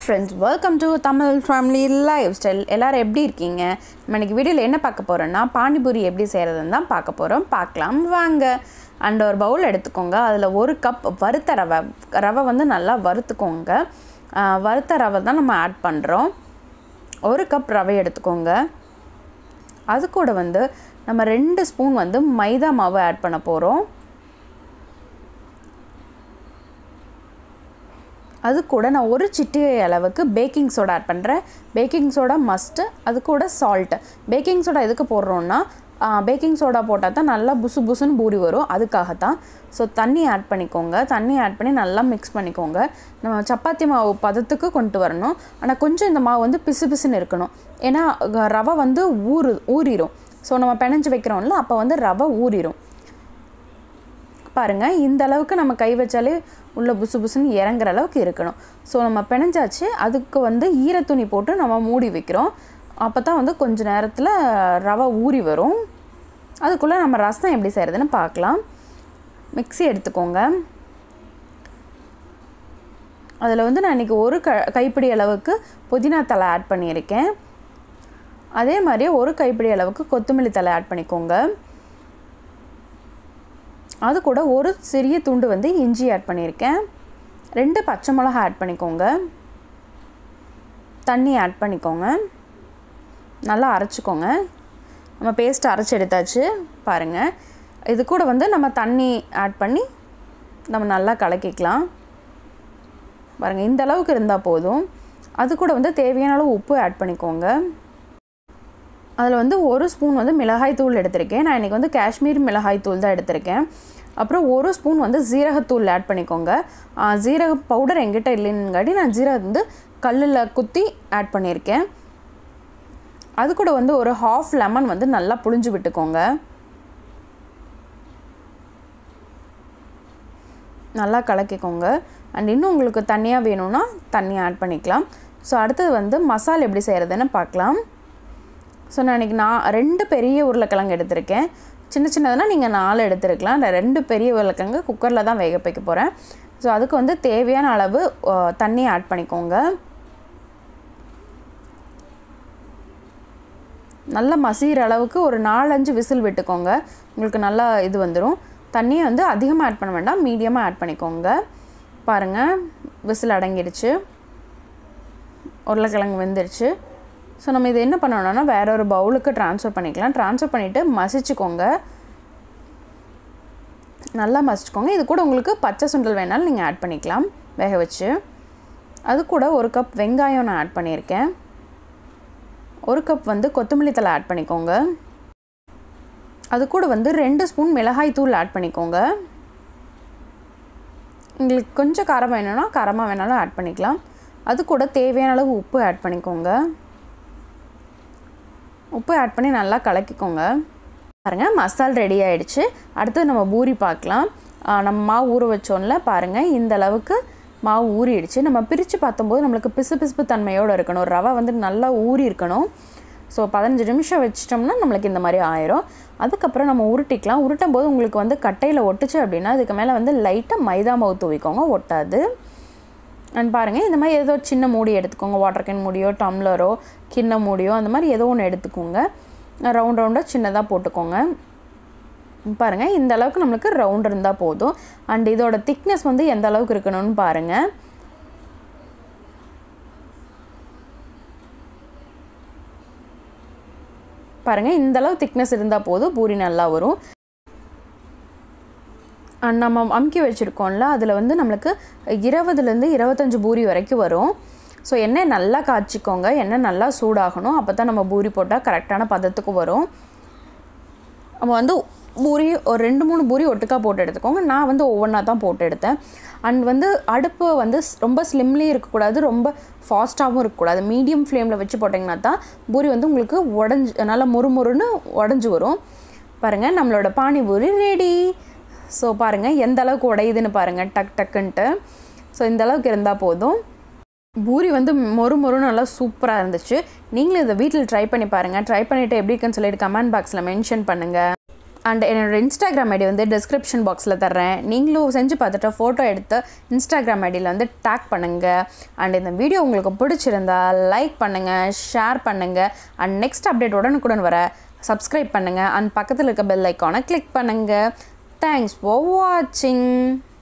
Friends, welcome to Tamil Family Lifestyle. எல்லாரும் எப்படி இருக்கீங்க? நம்ம இன்னைக்கு வீடியோல என்ன பார்க்க போறோம்னா பானி பூரி எப்படி செய்யறதுன்னு தான் பார்க்க போறோம். பார்க்கலாம் வாங்க. அண்ட் ஒரு பவுல் எடுத்துக்கோங்க. அதுல 1 கப் வறுத்த ரவை வந்து நல்லா வறுத்துக்கோங்க. வறுத்த ரவை தான் நம்ம ஆட் பண்றோம். 1 கப் ரவை எடுத்துக்கோங்க. அது கூட வந்து நம்ம 2 ஸ்பூன் வந்து மைதா மாவு ஆட் பண்ண போறோம். அது கூட நான் ஒரு சிட்டிகை அளவுக்கு பேக்கிங் சோடா ஆட் பண்ணுறேன். Baking soda must. அது கூட சால்ட். பேக்கிங் சோடா எதுக்கு போடுறோன்னா பேக்கிங் சோடா போட்டால் தான் நல்லா புசு புசுன்னு பூரி வரும், அதுக்காகத்தான். ஸோ தண்ணி ஆட் பண்ணிக்கோங்க. தண்ணி ஆட் பண்ணி நல்லா மிக்ஸ் பண்ணிக்கோங்க. நம்ம சப்பாத்தி மாவு பதத்துக்கு கொண்டு வரணும். ஆனால் கொஞ்சம் இந்த மாவு வந்து பிசு பிசுன்னு இருக்கணும். ஏன்னா ரவை வந்து ஊறிடும். ஸோ நம்ம பிணைஞ்சு வைக்கிறோம்ல, அப்போ வந்து ரவை ஊறிடும். பாருங்கள், இந்த அளவுக்கு நம்ம கை வச்சாலே உள்ள புசு புசுன்னு இறங்குற அளவுக்கு இருக்கணும். ஸோ நம்ம பிணைஞ்சாச்சு. அதுக்கு வந்து ஈரத்துணி போட்டு நம்ம மூடி வைக்கிறோம். அப்போ தான் வந்து கொஞ்சம் நேரத்தில் ரவை ஊறி வரும். அதுக்குள்ளே நம்ம ரசம் எப்படி செய்கிறதுன்னு பார்க்கலாம். மிக்ஸி எடுத்துக்கோங்க. அதில் வந்து நான் இன்றைக்கி ஒரு கைப்பிடி அளவுக்கு புதினா தழை ஆட் பண்ணியிருக்கேன். அதே மாதிரியே ஒரு கைப்பிடி அளவுக்கு கொத்தமல்லி தழை ஆட் பண்ணிக்கோங்க. அது கூட ஒரு சிறிய துண்டு வந்து இஞ்சி ஆட் பண்ணியிருக்கேன். 2 பச்சை மிளகா ஆட் பண்ணிக்கோங்க. தண்ணி ஆட் பண்ணிக்கோங்க. நல்லா அரைச்சிக்கோங்க. நம்ம பேஸ்ட் அரைச்சி எடுத்தாச்சு. பாருங்கள், இது கூட வந்து நம்ம தண்ணி ஆட் பண்ணி நம்ம நல்லா கலக்கிக்கலாம். பாருங்கள், இந்த அளவுக்கு இருந்தால் போதும். அது கூட வந்து தேவையான அளவு உப்பு ஆட் பண்ணிக்கோங்க. அதில் வந்து 1 ஸ்பூன் வந்து மிளகாய் தூள் எடுத்திருக்கேன். நான் இன்றைக்கி வந்து காஷ்மீர் மிளகாய் தூள் தான் எடுத்திருக்கேன். அப்புறம் 1 ஸ்பூன் வந்து ஜீரகத்தூள் ஆட் பண்ணிக்கோங்க. ஜீரக பவுடர் எங்கிட்ட இல்லைன்னுங்காட்டி நான் ஜீரகம் வந்து கல்லில் குத்தி ஆட் பண்ணியிருக்கேன். அது கூட வந்து ஒரு 1/2 லெமன் வந்து நல்லா புழிஞ்சு விட்டுக்கோங்க. நல்லா கலக்கிக்கோங்க. அண்ட் இன்னும் உங்களுக்கு தண்ணியாக வேணும்னா தண்ணி ஆட் பண்ணிக்கலாம். ஸோ அடுத்தது வந்து மசாலா எப்படி செய்கிறதுன்னு பார்க்கலாம். ஸோ நான் இன்றைக்கி 2 பெரிய உருளைக்கிழங்கு எடுத்திருக்கேன். சின்ன சின்னதுனால் நீங்கள் 4 எடுத்துருக்கலாம். நான் 2 பெரிய உருளைக்கிழங்கு குக்கரில் தான் வேக வைக்க போகிறேன். ஸோ அதுக்கு வந்து தேவையான அளவு தண்ணி ஆட் பண்ணிக்கோங்க. நல்லா மசிகிற அளவுக்கு ஒரு 4-5 விசில் விட்டுக்கோங்க. உங்களுக்கு நல்லா இது வந்துடும். தண்ணியை வந்து அதிகமாக ஆட் பண்ண வேண்டாம், மீடியமாக ஆட் பண்ணிக்கோங்க. பாருங்கள், விசில் அடங்கிடுச்சு. உருளைக்கிழங்கு வெந்துடுச்சு. ஸோ நம்ம இது என்ன பண்ணணும்னா வேற ஒரு பவுலுக்கு ட்ரான்ஸ்ஃபர் பண்ணிக்கலாம். ட்ரான்ஸ்ஃபர் பண்ணிவிட்டு மசிச்சுக்கோங்க. நல்லா மசிச்சுக்கோங்க. இது கூட உங்களுக்கு பச்சை சுண்டல் வேணாலும் நீங்கள் ஆட் பண்ணிக்கலாம் வேக வச்சு. அது கூட 1 கப் வெங்காயம் நான் ஆட் பண்ணியிருக்கேன். 1 கப் வந்து கொத்தமல்லி தழை ஆட் பண்ணிக்கோங்க. அது கூட வந்து 2 ஸ்பூன் மிளகாய் தூள் ஆட் பண்ணிக்கோங்க. உங்களுக்கு கொஞ்சம் காரம் வேணும்னா காரமாக வேணாலும் ஆட் பண்ணிக்கலாம். அது கூட தேவையான அளவு உப்பு ஆட் பண்ணிக்கோங்க. உப்பு ஆட் பண்ணி நல்லா கலக்கிக்கோங்க. பாருங்கள், மசால் ரெடி ஆகிடுச்சு. அடுத்து நம்ம பூரி பார்க்கலாம். நம்ம மாவு ஊற வச்சோம்ல, பாருங்கள் இந்த அளவுக்கு மாவு ஊறிடுச்சு. நம்ம பிரித்து பார்த்தம்போது நம்மளுக்கு பிசு தன்மையோடு இருக்கணும். ரவை வந்து நல்லா ஊறி இருக்கணும். ஸோ 15 நிமிஷம் வச்சிட்டோம்னா நம்மளுக்கு இந்த மாதிரி ஆயிரும். அதுக்கப்புறம் நம்ம உருட்டிக்கலாம். உருட்டும் போது உங்களுக்கு வந்து கட்டையில் ஒட்டுச்சு அப்படின்னா அதுக்கு மேலே வந்து லைட்டாக மைதா மாவு தூவிக்கோங்க, ஒட்டாது. அண்ட் பாருங்கள், இந்த மாதிரி ஏதோ சின்ன மூடி எடுத்துக்கோங்க. வாட்டர் கேன் மூடியோ டம்ளரோ கிண்ண மூடியோ அந்த மாதிரி ஏதோ ஒன்று எடுத்துக்கோங்க. ரவுண்டாக சின்னதாக போட்டுக்கோங்க. பாருங்கள், இந்த அளவுக்கு நம்மளுக்கு ரவுண்ட் இருந்தால் போதும். அண்ட் இதோட திக்னஸ் வந்து எந்த அளவுக்கு இருக்கணும்னு பாருங்கள். பாருங்கள், இந்த அளவு திக்னஸ் இருந்தால் போதும், பூரி நல்லா வரும். நம்ம அமுக்கி வச்சுருக்கோம்ல, அதில் வந்து நம்மளுக்கு 20லேருந்து 25 பூரி வரைக்கும் வரும். ஸோ எண்ணெய் நல்லா காய்ச்சிக்கோங்க. எண்ணெய் நல்லா சூடாகணும். அப்போ தான் நம்ம பூரி போட்டால் கரெக்டான பதத்துக்கு வரும். நம்ம வந்து பூரி ஒரு 2-3 பூரி ஒட்டுக்கா போட்டு எடுத்துக்கோங்க. நான் வந்து ஒவ்வொன்றா தான் போட்டு எடுத்தேன். அண்ட் வந்து அடுப்பு வந்து ரொம்ப ஸ்லிம்லேயும் இருக்கக்கூடாது, ரொம்ப ஃபாஸ்ட்டாகவும் இருக்கக்கூடாது. மீடியம் ஃப்ளேமில் வச்சு போட்டிங்கன்னா தான் பூரி வந்து உங்களுக்கு நல்லா முறுமுறுன்னு உடஞ்சி வரும். பாருங்கள், நம்மளோட பானி பூரி ரெடி. ஸோ பாருங்கள் எந்த அளவுக்கு உடையுதுன்னு பாருங்கள், டக்குன்ட்டு. ஸோ இந்த அளவுக்கு இருந்தால் போதும். பூரி வந்து மொறுன்னு நல்லா சூப்பராக இருந்துச்சு. நீங்களும் இதை வீட்டில் ட்ரை பண்ணி பாருங்கள். ட்ரை பண்ணிவிட்டு எப்படி இருக்குன்னு சொல்லிட்டு கமெண்ட் பாக்ஸில் மென்ஷன் பண்ணுங்கள். அண்ட் என்னோடய இன்ஸ்டாகிராம் ஐடி வந்து டிஸ்கிரிப்ஷன் பாக்ஸில் தர்றேன். நீங்களும் செஞ்சு பார்த்துட்டு ஃபோட்டோ எடுத்து இன்ஸ்டாகிராம் ஐடியில் வந்து டேக் பண்ணுங்கள். அண்ட் இந்த வீடியோ உங்களுக்கு பிடிச்சிருந்தா லைக் பண்ணுங்கள், ஷேர் பண்ணுங்கள். அண்ட் நெக்ஸ்ட் அப்டேட் உடனுக்குடன் வர சப்ஸ்கிரைப் பண்ணுங்கள். அண்ட் பக்கத்தில் இருக்க பெல் ஐக்கானை கிளிக் பண்ணுங்கள். தேங்க்ஸ் ஃபார் வாட்சிங்.